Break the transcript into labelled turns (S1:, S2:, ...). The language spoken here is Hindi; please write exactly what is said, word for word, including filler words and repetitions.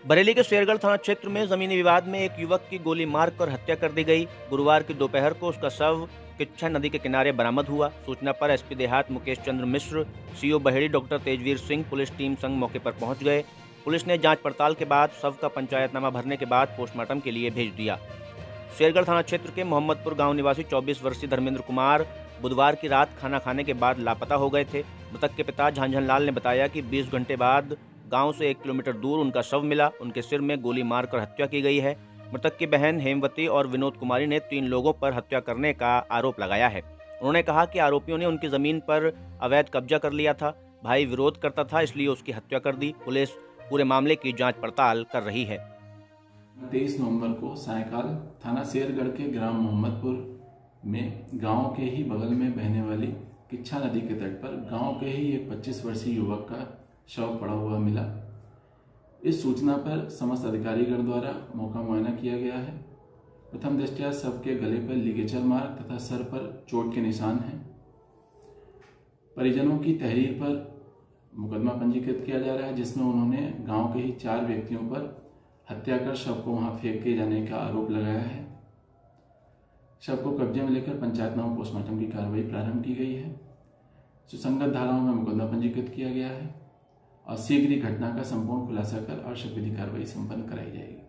S1: बरेली के शेरगढ़ थाना क्षेत्र में जमीनी विवाद में एक युवक की गोली मारकर हत्या कर दी गई। गुरुवार की दोपहर को उसका शव किच्छा नदी के किनारे बरामद हुआ। सूचना पर एसपी देहात Mukesh Chandra Mishra, CO Baheri doctor Tejveer Singh police team संग मौके पर पहुंच गए। पुलिस ने जांच पड़ताल के बाद शव का पंचायतनामा भरने के बाद पोस्टमार्टम के लिए भेज दिया। शेरगढ़ थाना क्षेत्र के मोहम्मदपुर गांव निवासी चौबीस वर्षीय धर्मेंद्र कुमार बुधवार की रात खाना खाने के बाद लापता हो गए थे। मृतक के पिता झांझन लाल ने बताया कि बीस घंटे बाद गांव से एक किलोमीटर दूर उनका शव मिला। उनके सिर में गोली मारकर हत्या की गई है। मृतक की बहन हेमवती और विनोद कुमारी ने तीन लोगों पर हत्या करने का आरोप लगाया है। उन्होंने कहा कि आरोपियों ने उनकी जमीन पर अवैध कब्जा कर लिया था। भाई विरोध करता था, इसलिए उसकी हत्या कर दी। पुलिस पूरे मामले की जांच पड़ताल कर रही है।
S2: तेईस नवंबर को सायकाल थाना शेरगढ़ के ग्राम मोहम्मदपुर में गांव के ही बगल में बहने वाली किच्छा नदी के तट पर गांव के ही एक पच्चीस वर्षीय युवक का शव पड़ा हुआ मिला। इस सूचना पर समस्त अधिकारीगण द्वारा मौका मुआयना किया गया है। प्रथम दृष्टया शव के गले पर लिगेचर मार्क तथा सर पर चोट के निशान हैं। परिजनों की तहरीर पर मुकदमा पंजीकृत किया जा रहा है, जिसमें उन्होंने गांव के ही चार व्यक्तियों पर हत्या कर शव को वहां फेंक के जाने का आरोप लगाया है। शव को कब्जे में लेकर पंचायतनामा पोस्टमार्टम की कार्रवाई प्रारंभ की गई है। सुसंगत धाराओं में मुकदमा पंजीकृत किया गया है और शीघ्र ही घटना का संपूर्ण खुलासा कर आवश्यक विधि कार्रवाई संपन्न कराई जाएगी।